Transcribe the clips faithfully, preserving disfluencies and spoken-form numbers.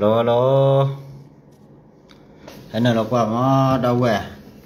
lo lo thế này là quả nó đâu về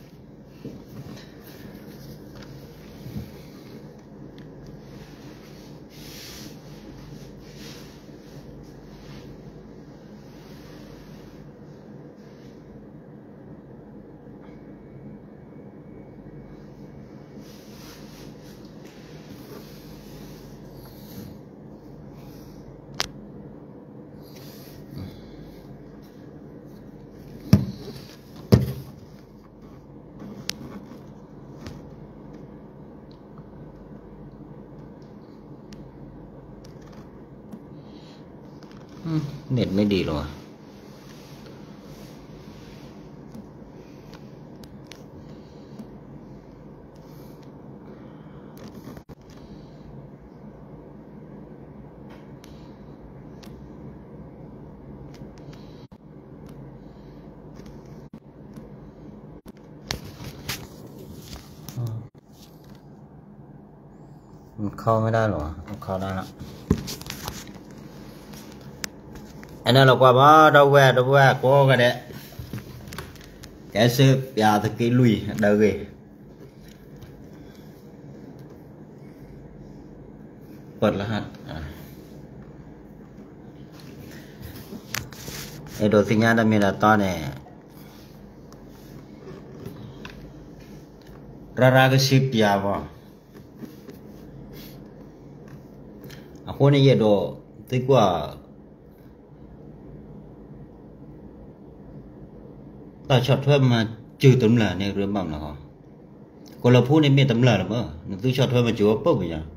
เน็ตไม่ดีหรอมันเข้าไม่ได้หรอเข้าได้แล้วอันนั้นเรากว่าว่าเราแหวกเราแหวกก็กันเนี่ยแกซื้อยาตะกี้ลุยเดินเลยเปิดรหัสไอโดสิญญาณมีแต่ตอนเนี่ยราราก็ชิปยาวะอ่ะคนนี้เยอะโดที่กว่าตาชอบเพิ่มมาจืดตำหล่ในเรื่องบ้างนะฮะคนเราพูดในเมียตำหล่หรือเปล่าหนึ่งตัวชอบเพิ่มมาจืดปุ๊บไปยัง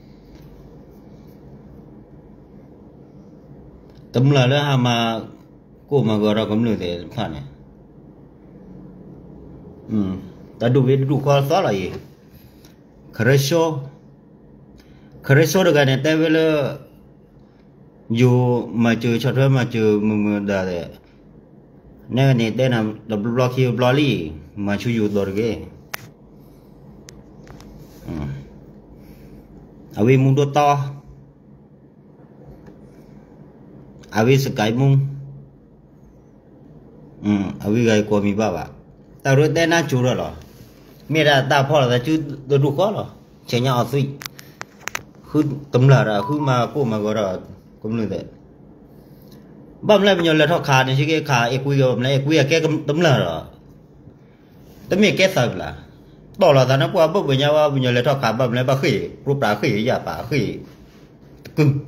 ตำหล่แล้วหามากูมาก็เรากำลังเดือดข้าเนี่ยอืมแต่ดูวิดูข้อสอบอะไรคาร์โชคาร์โชด้วยกันเนี่ยแต่เวลาอยู่มาจืดชอบเพิ่มมาจืดมึงมึงได้เลยเนี่ยนี่ได้นะดับล็อกคิวบล็อกลี่มาช่วยอยู่ตัวเองอาวิมุงตัวต่ออาวิสกายมุงอืมอาวิไกกว่ามีบ้าบ่แต่รู้ได้น่าจูรหรอมีแต่ตาพ่อแต่จูตัวดูก็หรอเชียงยาอสุยคือตำลาระคือมากูมาก็รอกูนึกแต่บ้านเราเป็นยังไงทอขาเนี่ยใช่ไหมขาเอกุยกับอะไรเอกุยแกก็ตำละหรอแต่ไม่แกสับละต่อเราตอนนั้นว่าปุ๊บเป็นยังว่าเป็นยังไงทอขาบ้านเราบ้าขี้รูปปลาขี้ยาปลาขี้กึ่ง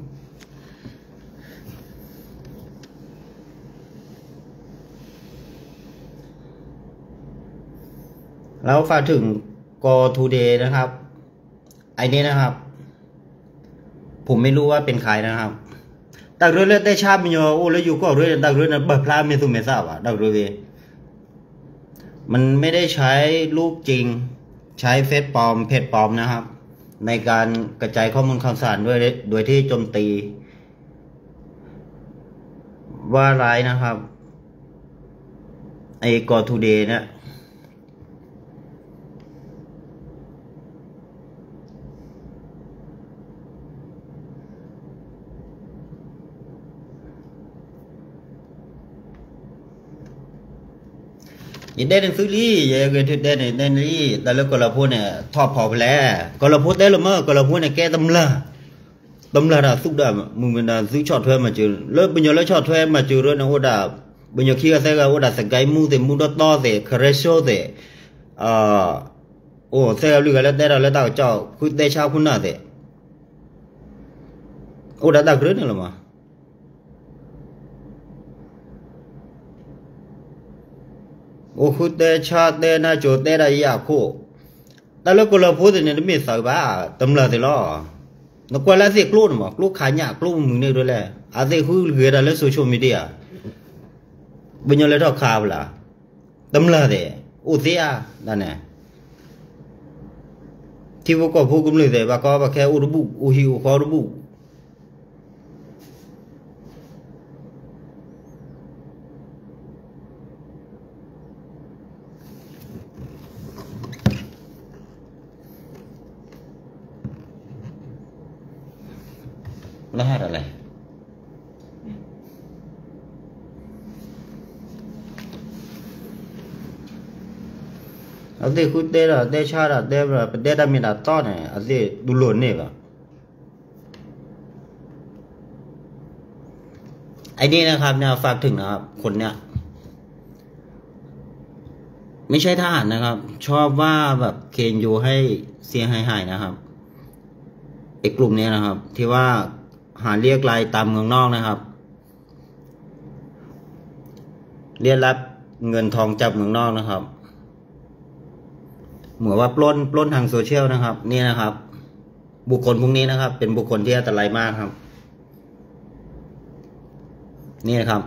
แล้วฝากถึง Go Today นะครับไอ้นี้นะครับผมไม่รู้ว่าเป็นใครนะครับดักเรื่องได้ชาบิโยโอ้แล้วอยู่ก็เรื่องดักเรื่องนั้นแบบพลาดไม่สุดไม่ทราบอ่ะดักเรื่องมันไม่ได้ใช้รูปจริงใช้เฟซปลอมเพจปลอมนะครับในการกระจายข้อมูลข่าวสารด้วยโดยที่โจมตีว่าร้ายนะครับไอ้ Go Today เนี่ยยิ่งได้หนังสือลี่ยังเกิดได้ในในลี่แต่แล้วก็เราพูดเนี่ยทอดพอไปแล้วก็เราพูดได้หรือไม่ก็เราพูดเนี่ยแกตำละตำละด่าสุดด่ามึงเป็นด่าซื้อช็อตเทมาเจอแล้วเป็นยังแล้วช็อตเทมาเจอเรื่องนั้นว่าด่าเป็นยังคิดว่าแต่ก็ว่าด่าสกายมูเตมูดต่อเตคาร์โชเตอ่าโอ้แต่เราเรื่องแล้วได้เราแล้วด่าเจ้าคุณได้ชาวคุณน่าเตโอ้ด่าด่าเรื่องนั้นหรือมั้งโอ้คุณเตชาเตน่าโจเตได้ยาคู่แต่แล้วก็เราพูดเนี่ยไม่ใส่บ้าตำราเตล้อนักว่าแล้วเสียกลุ่นมั้งกลุ่นขายหยากลุ่นมึงเนี่ยด้วยแหละอาเซียคุยเรื่องอะไรโซเชียลมีเดียเป็นยังไงท่าข่าวล่ะตำราเตอุเสียนั่นแหละที่พวกก็พูดกันเลยแต่ว่าก็ว่าแค่อุรบุอุหิวขอรบุ รหัสอะไร Ade kutte da de chara de bra de da mi da to ne ade du lo ne ba ไอ้นี่นะครับเนี่ยฝากถึงนะครับคนเนี่ยไม่ใช่ทหารนะครับชอบว่าแบบเคนยูให้เสียหายหายนะครับไอ้กลุ่มนี้นะครับที่ว่าหาเรียกรายตามเมืองนอกนะครับเรียกรับเงินทองจากเมืองนอกนะครับเหมือนว่าปล้นปล้นทางโซเชียลนะครับนี่นะครับบุคคลพวกนี้นะครับเป็นบุคคลที่อันตรายมากครับนี่นะครับ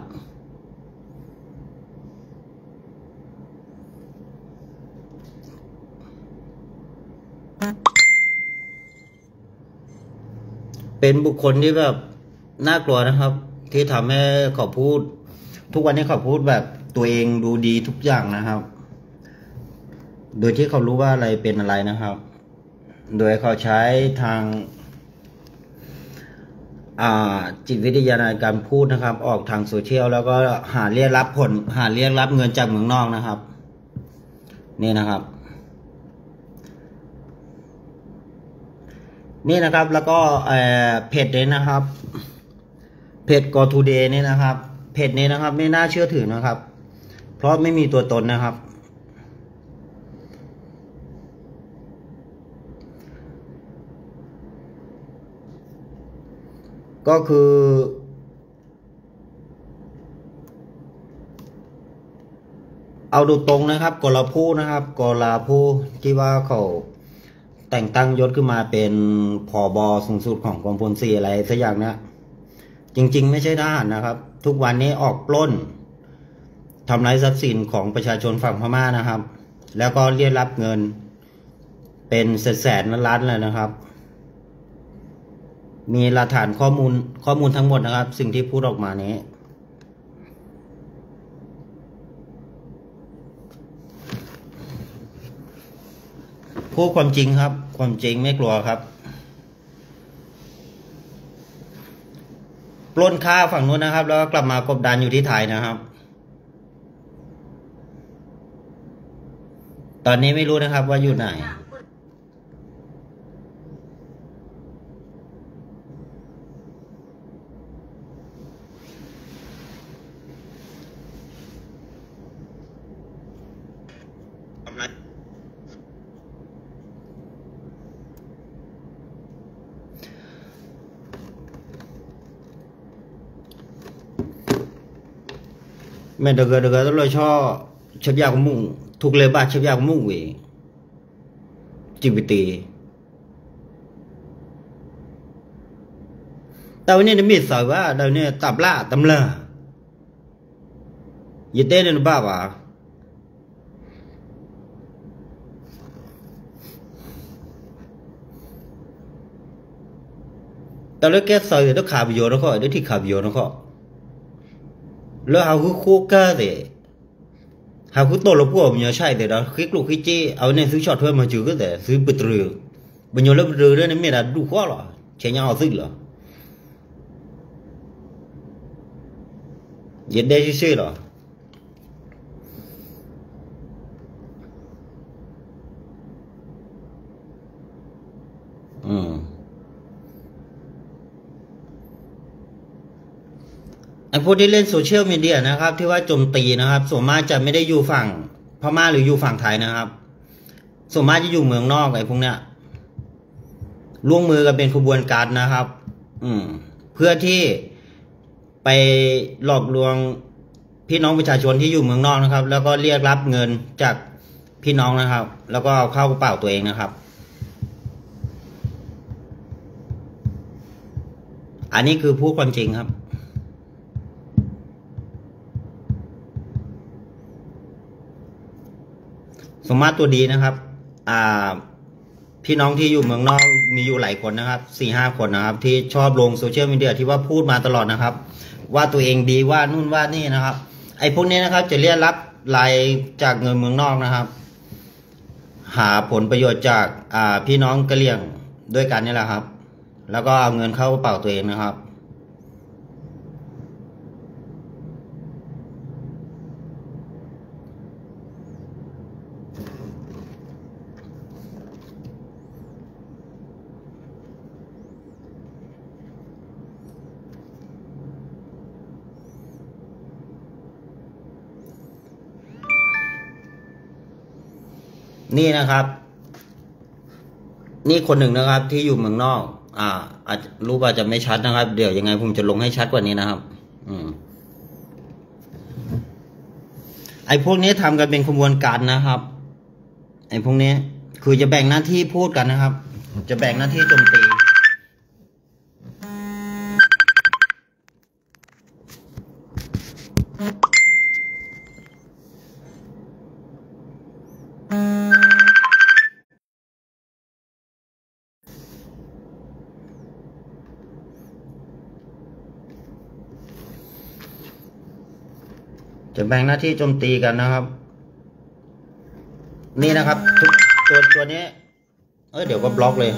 เป็นบุคคลที่แบบน่ากลัวนะครับที่ทำให้เขาพูดทุกวันนี้เขาพูดแบบตัวเองดูดีทุกอย่างนะครับโดยที่เขารู้ว่าอะไรเป็นอะไรนะครับโดยเขาใช้ทางจิตวิทยาในการพูดนะครับออกทางโซเชียลแล้วก็หาเรียกรับผลหาเรียกรับเงินจากเมืองนอกนะครับนี่นะครับนี่นะครับแล้วก็เพจนี้นะครับเพจ Go Today นี่นะครับเพจนี้นะครับไม่น่าเชื่อถือนะครับเพราะไม่มีตัวตนนะครับก็คือเอาดูตรงนะครับกลาผู้นะครับกลาผู้ที่ว่าเขาแต่งตั้งยศขึ้นมาเป็นผบ.สูงสุดของกองพลสี่อะไรสักอย่างเนี้ยจริงๆไม่ใช่ทหารนะครับทุกวันนี้ออกปล้นทำลายทรัพย์สินของประชาชนฝั่งพม่านะครับแล้วก็เรียกรับเงินเป็นแสนๆล้านเลยนะครับมีหลักฐานข้อมูลข้อมูลทั้งหมดนะครับสิ่งที่พูดออกมานี้พูดความจริงครับความจริงไม่กลัวครับปล้นฆ่าฝั่งนู้นนะครับแล้วก็กลับมากบดานอยู่ที่ไทยนะครับตอนนี้ไม่รู้นะครับว่าอยู่ไหนแม่เด็กเด็กต้องเลยชอบชับยาของมุ่งถูกเลยบ้าชับยาของมุ่งเวจีบีตีแต่วันนี้มีสายว่าเดี๋ยวนี้ตับล่าตำล่ายิ่งเต้นในบ้าว่ะแต่แล้วแกสายต้องขาบโยนนะข้อเดี๋ยวที่ขาบโยนนะข้อแล้วเขาคือโคก้าเดะเขาคือตัวเราพวกมันยังใช่แต่เราคลิกลูกคลิกจี้เอาเนี่ยซื้อช็อตเพื่อมาจื้อก็แต่ซื้อปิดเรือบัญญัติแล้วเรือเนี่ยไม่ได้ดูข้อหรอใช้ยังเอาซื้อหรอเย็นได้ชื่อหรออืมไอ้พวกที่เล่นโซเชียลมีเดียนะครับที่ว่าโจมตีนะครับส่วนมากจะไม่ได้อยู่ฝั่งพม่าหรืออยู่ฝั่งไทยนะครับส่วนมากจะอยู่เมืองนอกไอ้พวกเนี้ยร่วมมือกันเป็นขบวนการนะครับอืมเพื่อที่ไปหลอกลวงพี่น้องประชาชนที่อยู่เมืองนอกนะครับแล้วก็เรียกรับเงินจากพี่น้องนะครับแล้วก็เอาเข้ากระเป๋าตัวเองนะครับอันนี้คือพูดความจริงครับสมมาตรตัวดีนะครับอ่าพี่น้องที่อยู่เมืองนอกมีอยู่หลายคนนะครับสี่ห้าคนนะครับที่ชอบลงโซเชียลมีเดียที่ว่าพูดมาตลอดนะครับว่าตัวเองดีว่านู่นว่านี่นะครับไอ้พวกนี้นะครับจะเรียกรับรายจากเงินเมืองนอกนะครับหาผลประโยชน์จากอ่าพี่น้องกะเหรี่ยงด้วยกันนี่แหละครับแล้วก็เอาเงินเข้ากระเป๋าตัวเองนะครับนี่นะครับ นี่คนหนึ่งนะครับ ที่อยู่เมืองนอก อ่า อาจรู้ว่าจะไม่ชัดนะครับ เดี๋ยวยังไงผมจะลงให้ชัดกว่านี้นะครับ อืมไอ้พวกนี้ทำกันเป็นขบวนการนะครับไอ้พวกนี้คือจะแบ่งหน้าที่พูดกันนะครับ จะแบ่งหน้าที่โจมตีจะแบ่งหน้าที่โจมตีกันนะครับ นี่นะครับทุกตัวตัวนี้เออเดี๋ยวก็บล็อกเลย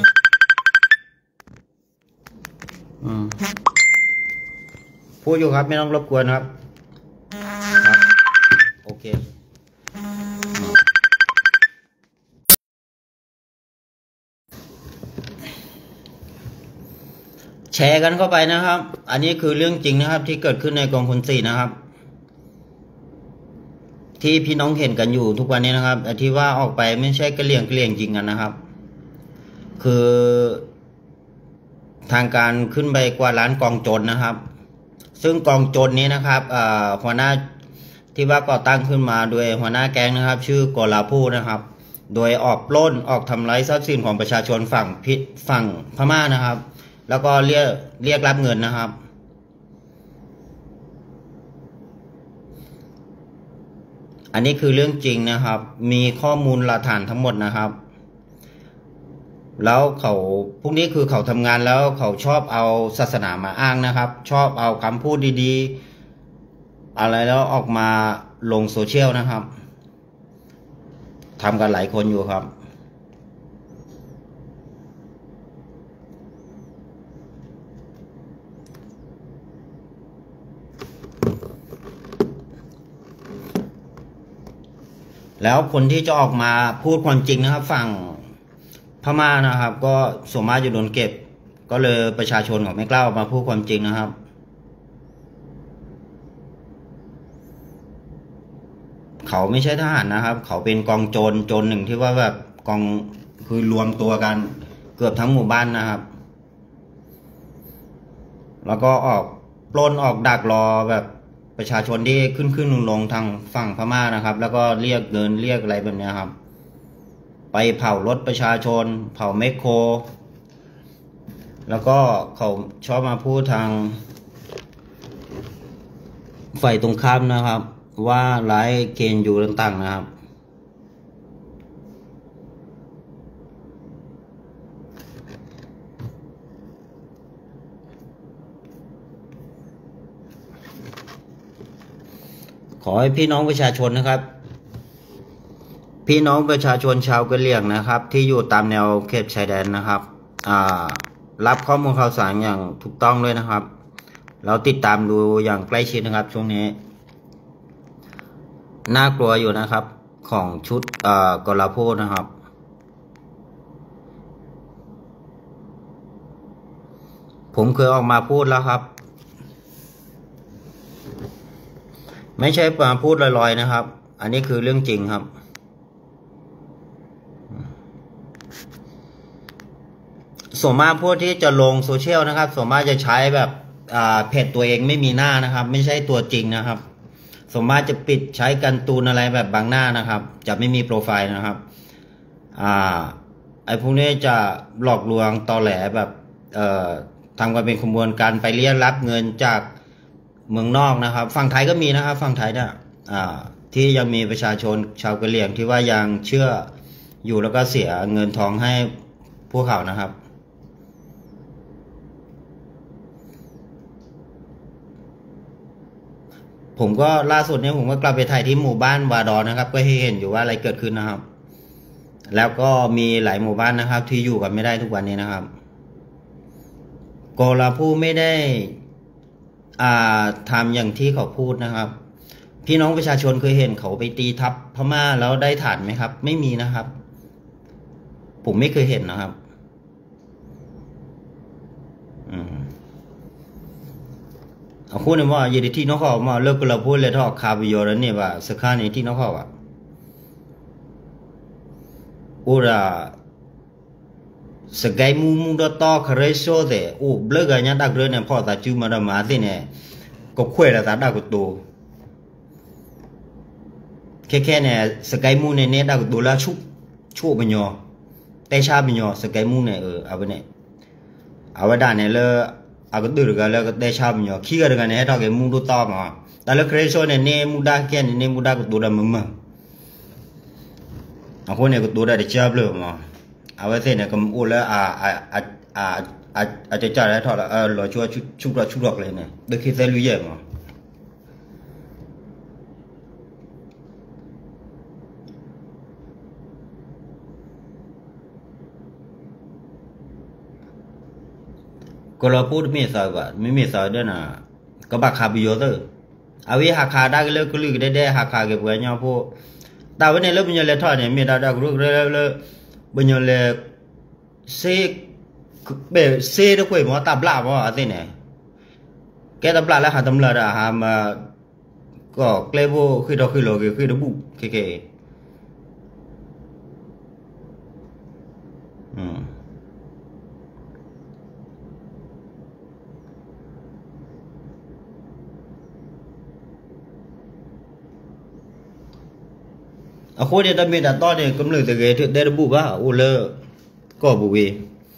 อืมพูดอยู่ครับไม่ต้องรบกวนครับครับโอเคแชร์กันเข้าไปนะครับอันนี้คือเรื่องจริงนะครับที่เกิดขึ้นในกองพลสี่นะครับที่พี่น้องเห็นกันอยู่ทุกวันนี้นะครับที่ว่าออกไปไม่ใช่กระเลี่ยงกระเลี่ยงจริงกันนะครับคือทางการขึ้นไปกว่าล้านกองโจรนะครับ ซึ่งกองโจรนี้นะครับหัวหน้าที่ว่าก่อตั้งขึ้นมาโดยหัวหน้าแก๊งนะครับ ชื่อกอลาพูนะครับ โดยออกปล้นออกทำลายทรัพย์สินของประชาชนฝั่งพิฝั่งพม่านะครับ แล้วก็เรียกเรียกรับเงินนะครับอันนี้คือเรื่องจริงนะครับมีข้อมูลหลักฐานทั้งหมดนะครับแล้วเขาพวกนี้คือเขาทำงานแล้วเขาชอบเอาศาสนามาอ้างนะครับชอบเอาคำพูดดีๆอะไรแล้วออกมาลงโซเชียลนะครับทำกันหลายคนอยู่ครับแล้วคนที่จะออกมาพูดความจริงนะครับฝั่งพม่านะครับก็ส่วนมากจะโดนเก็บก็เลยประชาชนเขาไม่กล้าออกมาพูดความจริงนะครับเขาไม่ใช่ทหารนะครับเขาเป็นกองโจรโจรหนึ่งที่ว่าแบบกองคือรวมตัวกันเกือบทั้งหมู่บ้านนะครับแล้วก็ออกปล้นออกดักรอแบบประชาชนที่ขึ้นขึ้นลงลงทางฝั่งพม่านะครับแล้วก็เรียกเงินเรียกอะไรแบบนี้ครับไปเผารถประชาชนเผาแมคโครแล้วก็เขาชอบมาพูดทางฝ่ายตรงข้ามนะครับว่าร้ายเกณฑ์อยู่ต่างๆนะครับขอให้พี่น้องประชาชนนะครับพี่น้องประชาชนชาวกะเหรี่ยงนะครับที่อยู่ตามแนวเขตชายแดนนะครับรับข้อมูลข่าวสารอย่างถูกต้องด้วยนะครับแล้วติดตามดูอย่างใกล้ชิดนะครับช่วงนี้น่ากลัวอยู่นะครับของชุดกอลาโพนะครับผมเคยออกมาพูดแล้วครับไม่ใช่มาพูดลอยๆนะครับอันนี้คือเรื่องจริงครับส่วนมากพวกที่จะลงโซเชียลนะครับส่วนมากจะใช้แบบเพจตัวเองไม่มีหน้านะครับไม่ใช่ตัวจริงนะครับส่วนมากจะปิดใช้กันตูนอะไรแบบบางหน้านะครับจะไม่มีโปรไฟล์นะครับอ่าไอ้พวกนี้จะหลอกลวงตอแหลแบบเอ่อทำกันเป็นขบวนการไปเรียกรับเงินจากเมืองนอกนะครับฝั่งไทยก็มีนะครับฝั่งไทยเนี่ยอ่าที่ยังมีประชาชนชาวกะเหรี่ยงที่ว่ายังเชื่ออยู่แล้วก็เสียเงินทองให้พวกเขานะครับผมก็ล่าสุดเนี่ยผมก็กลับไปถ่ายที่หมู่บ้านวาดอนนะครับก็ให้เห็นอยู่ว่าอะไรเกิดขึ้นนะครับแล้วก็มีหลายหมู่บ้านนะครับที่อยู่กันไม่ได้ทุกวันนี้นะครับกอลาพูไม่ได้อ่าทำอย่างที่เขาพูดนะครับพี่น้องประชาชนเคยเห็นเขาไปตีทัพพม่าแล้วได้ฐานไหมครับไม่มีนะครับผมไม่เคยเห็นนะครับอืมအခုနေမှာရည်တီနောက်ခေါမှာလောက်ကလဖို့လက်တော့ခါပြီးရနေပါစခန်းနေတီနောက်ခေါပါ ô là sự cái mu mu đó to khởi số thế ô bữa cái nhà đặc biệt này phò ta chú mà đâm má thế này có khỏe là ta đã có tổ cái cái này sự cái mu này này đã có tổ là chúc chúc bao nhiêu tay cha bao nhiêu sự cái mu này ở ở bên này ở bên đàn này là ở cái từ cái là cái tay cha bao nhiêu khi cái cái này đó cái mu đó to mà ta là khởi số này này mu đa cái này này mu đa có tổ là mầm mà ởคนเนี่ยก็ตัวได้เชื่อเลยมั้งเอาไว้เส้นเนี่ยก็โอ้แล้วอ่าอ่าอ่าอ่าอ่าอาจจะจ่ายได้เท่าไหร่เออรอชัวชุชุกรชุกรอกเลยเนี่ยเด็กคิดได้รู้เยอะมั้งก็เราพูดไม่สายว่าไม่ไม่สายด้วยนะก็บักขาบิโยเตอร์เอาไว้หักขาได้ก็เลยก็เลยได้ได้หักขาเก็บไว้เนี่ยพวกแต่วันนี้เราเป็นยังไงท่อเนี่ยมีดาวดาวกรุ๊กเราเราเป็นยังไงเซ่แบบเซ่ด้วยคุยมั้งตับลาบมั้งอะไรเนี่ยแกตับลาแล้วหาตำราอะหามาก็เกลียบคือเราคือเราคือเราบุกเคเคอืมอะคนเนี่ยตอนมีแต่ตอนเนี่ยกำลังจะเกิดได้ระบุว่าโอ้เลก็บุเว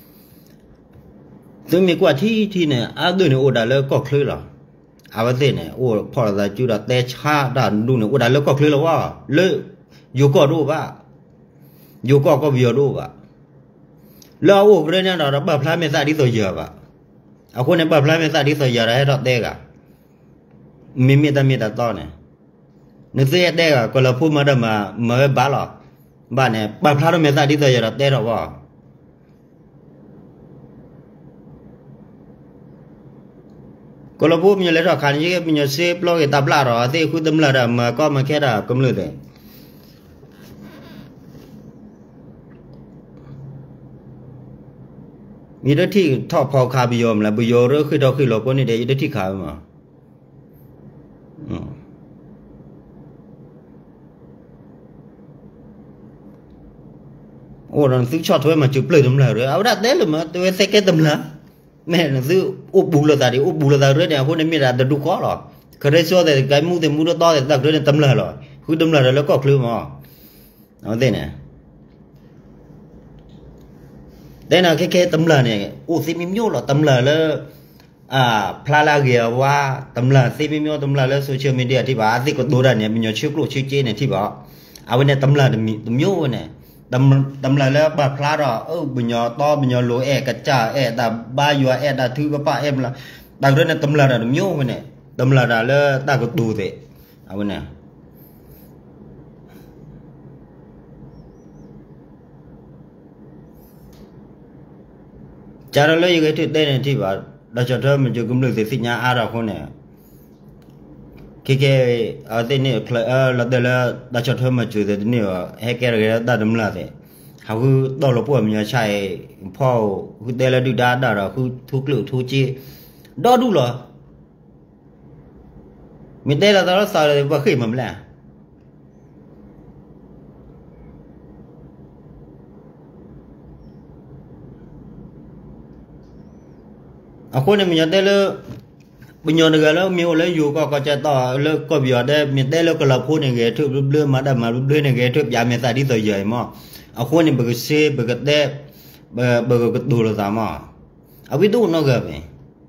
ซึ่งมีกว่าที่ที่เนี่ยอาดูเนี่ยโอ้ได้เลก็คลื่นหรออาว่าเส้นเนี่ยโอ้พอเราจุดแต่ชาด่านดูเนี่ยโอ้ได้เลก็คลื่นแล้วว่าเลอยู่ก็รู้ว่าอยู่ก็ก็วิวรู้ว่าแล้วโอ้เรื่องนี้เราแบบพลาดไม่ทราบที่ตัวเยอะว่ะอะคนเนี่ยแบบพลาดไม่ทราบที่ตัวเยอะได้เราเด็กอะมีมีแต่มีแต่ตอนเนี่ยนึกเสียได้ก็เราพูดมาได้มามาบ้าหรอบ้านเนี่ยบ้านพระเราไม่ได้ที่ตัวจะรับได้หรอวะก็เราพูดมีอะไรหรอคันยี่มีเซฟเราเก็บตับลาหรอที่คุณตำรวจมาก็มาแค่ได้กำลังเลยมีได้ที่ทอพอคาบิโยมแล้วบิโยเรื่องคือเราคือเราคนนี้ได้ได้ที่ขายมาอืมโอ้เราซื้อช็อตไว้มาจุดเปลือยตำราเลยเอาได้เด้เลยมาตัวเซ็กเก็ตตำราแม่เราซื้ออุบบุลตาดิอุบบุลตาเรื่องเนี่ยคนนี้มีแต่ดูก้อหรอเคยได้ชัวร์แต่ไก่มูแต่มูตัวต่อแต่ตักเรื่องตำราหรอคือตำราแล้วก็คลื่นมาเอาเด้เนี่ยเด้น่ะแค่แค่ตำราเนี่ยโอ้สิมิมโยหรอตำราแล้วอ่าพลาลาเกียว่าตำราสิมิมโยตำราแล้วโซเชียลมีเดียที่ว่าที่ก็ดูได้เนี่ยมีชื่อกลุ่มชื่อเจเนี่ยที่บอกเอาไว้ในตำรามีตำโยเนี่ยตำตำราแล้วบาพลาดอ่ะเออบุญยอต่อบุญยอโลเอกระจ่าเอแต่บ้าอยู่เอแต่ถือก็ป้าเอ็มละแต่เรื่องนั้นตำราเนี่ยมิ้วไปเนี่ยตำราแล้วตาก็ดูเถอะเอาไว้เนี่ยจาระเลยยังไงที่ได้เนี่ยที่ว่าเราจะทำมันจะกำลังจะสิ่งนี้อะไรคนเนี่ยแค่ๆเอาแต่เนี่ยเออเราเดี๋ยวเราจะทำมาจุดเดี๋ยวนี้ว่าให้แกเราได้ดำละเนี่ยเขาคือตอนเราพูดมันจะใช้พ่อคือเดี๋ยวเราดูด้าด้าเราคือทุกเรื่องทุกจีดอดูเหรอมีเดี๋ยวเราตอนเราสอนเลยว่าขึ้นมันแหละเอาคนเนี่ยมันจะได้เลยbây giờ người đó miêu lấy dù có có chạy tỏ lấy có biểu đây miền tây lấy có là phun này ghé thưa lúc đưa mà đâm mà lúc đưa này ghé thưa giá miền tây đi tới giờ mà ở khu này bờ xe bờ cái đây bờ bờ cái đồ là sao mà ở biết đồ nó gặp vậy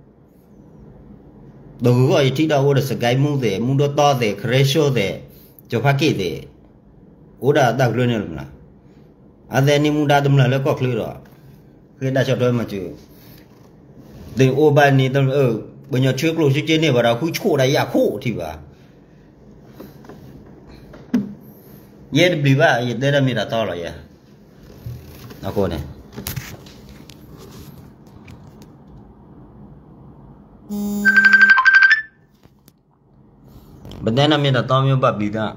đồ gọi thì đâu có sự cái mua gì mua đồ to gì crash gì cho phát kỳ gì ủa đã đặt luôn rồi mà ở đây ni mua đã đâm lại lấy có khơi rồi khi đã cho tôi mà chịu từ ô ban ni tôi ở bây giờ trước lúc trên này vào đó cứ khổ đấy à khổ thì bà ye đi bà ye đây là mình đã to rồi ya nó cô này bên đây là mình đã to như bà bị đó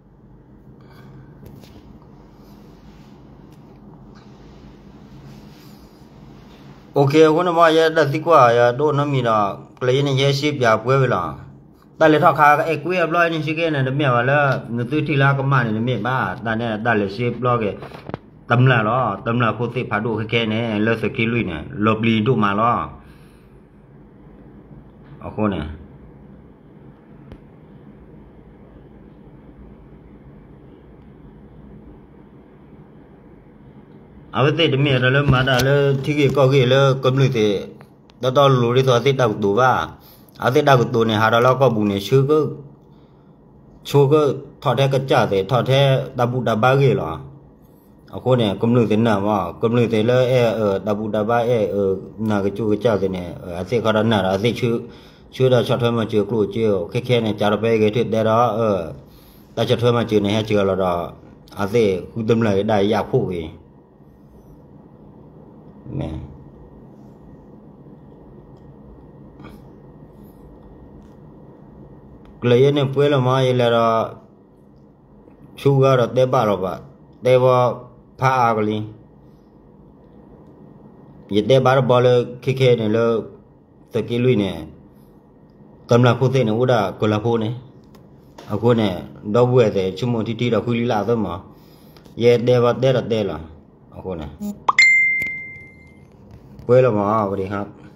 ok cô nó nói là tí qua đôi nó mình là lấy này dễ ship vào quê về là ta lấy thọ khá cái quê lo như thế này nó mẹ vào là nó tư thì là cái màn này nó mẹ ba ta này ta lấy ship lo cái ตำละล้อตำละโคติพาดูแค่เนี่ยเลิกสกิลุยเนี่ยลบลีดูมาล้อเอาโคเนี่ยเอาไปติดมีอะไรแล้วมาได้แล้วที่กี่ก็กี่แล้วกำลังติดตอนรู้ที่ตัวติดดาวตัวว่าเอาติดดาวตัวเนี่ยหาเราก็บุญเนี่ยชื่อก็ชูก็ทอดแท้กระจาแต่ทอดแท้ตาบุตาบ้ากี่หรอเอาคนเนี่ยกำลังติดหน้าว่ากำลังติดแล้วเออเออตาบุตาบ้าเออเออหน้ากระจูกระจาแต่เนี่ยเอออาศัยเขาดันหน้าอาศัยชื่อชื่อเราชอบเธอมาเจอกลุ่มเจียวแค่แค่เนี่ยจารไปกี่ทิศได้แล้วเออแต่ชอบเธอมาเจอเนี่ยให้เจอเราเราอาศัยคุณดำเลยได้ยากพูดอีnè lấy này quên là mai là đó sugar đó để bao rồi để vào pha cái gì vậy để bao bao là khi khi này là từ cái lưới này tầm là phụ thế này cũng đã còn là phụ này ở cô này đâu vừa thì chúng mình thì đi đâu cứ đi làm thôi mà vậy để vào để là để là ở cô này quên là mà vào điครับ